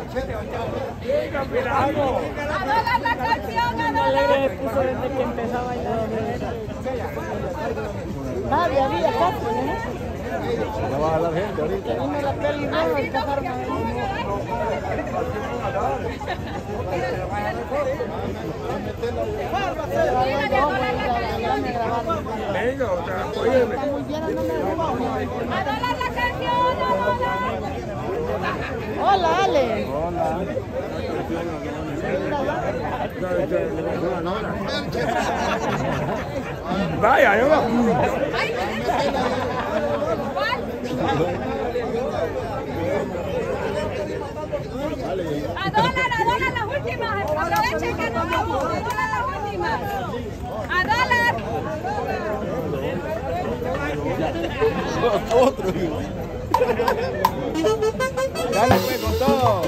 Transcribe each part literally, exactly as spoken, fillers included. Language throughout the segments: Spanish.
Adora la canción, Adora. Le puso desde que empezó a bailar. Nadie había casi, ¿no? Ya va a la gente ahorita. Vino la peli nueva y empezaron a Venga, otra, apóyeme. Adora la canción, Adora. Hola, Ale. Hola. Vaya, yo va. Adora, Adora las últimas. Aprovechen que nos vamos. Adora las últimas. Adora. Otro. Dale pues con todo.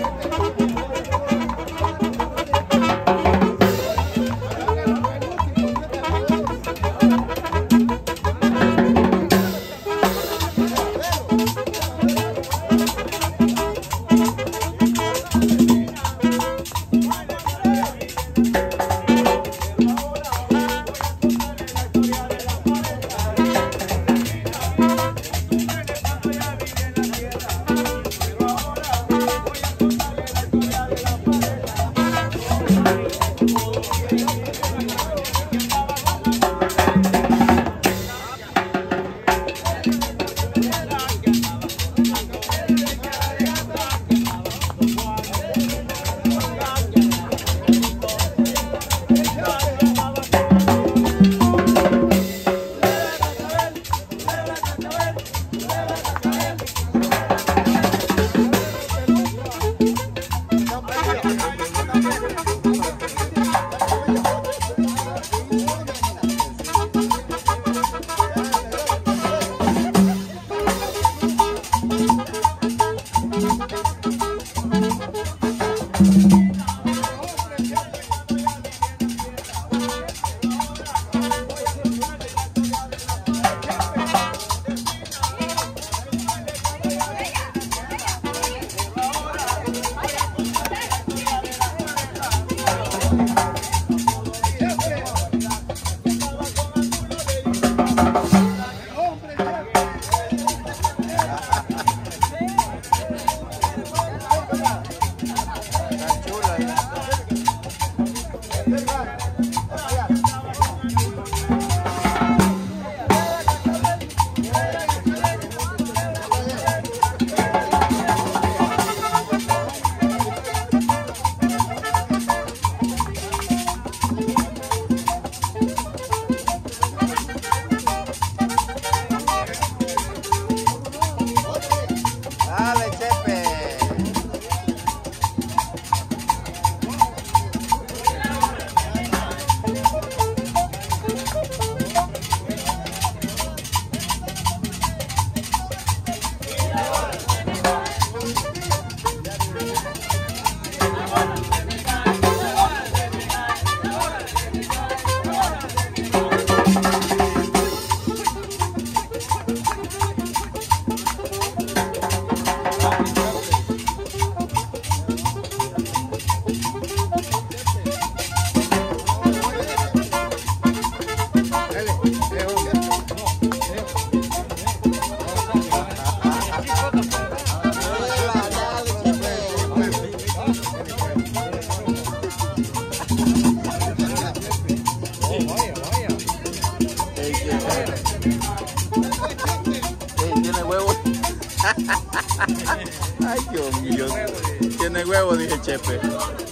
Ay, Dios mío. Tiene huevo, dije Chepe.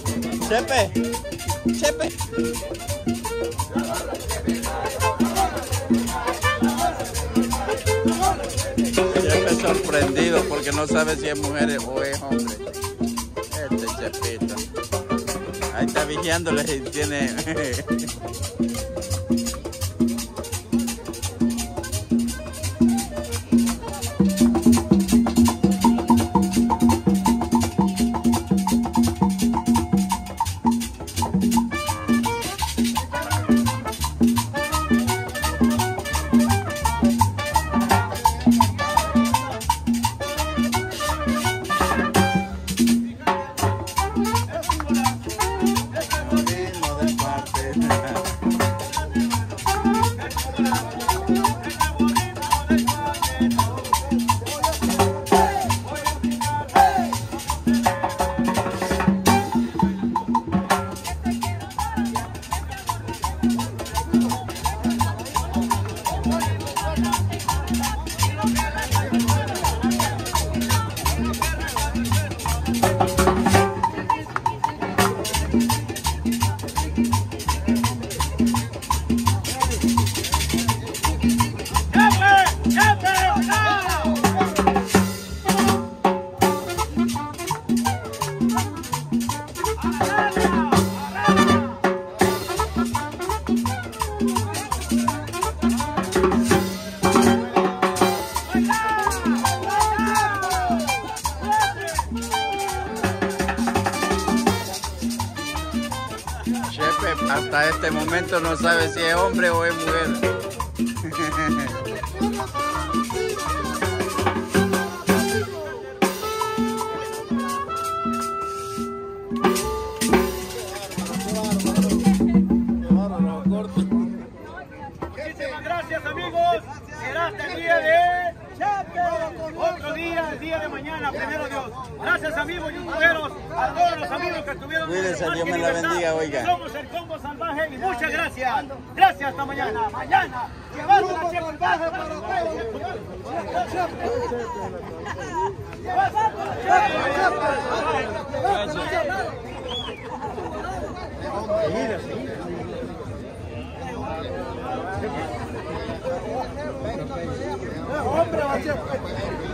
Chepe. Chepe. Chepe sorprendido porque no sabe si es mujer o es hombre. Este Chepito. Ahí está vigiándole y tiene... hasta este momento no sabe si es hombre o es mujer. Muchísimas gracias, amigos. Será hasta el día de otro día, el día de mañana, primero Dios. Gracias, amigos youtuberos, a todos los amigos que estuvieron. Cuídense, Dios me la bendiga, oiga. Somos el Combo Salvaje y muchas gracias. Gracias, hasta mañana. Mañana, llevando la Chepe Salvaje para todos. Hombre,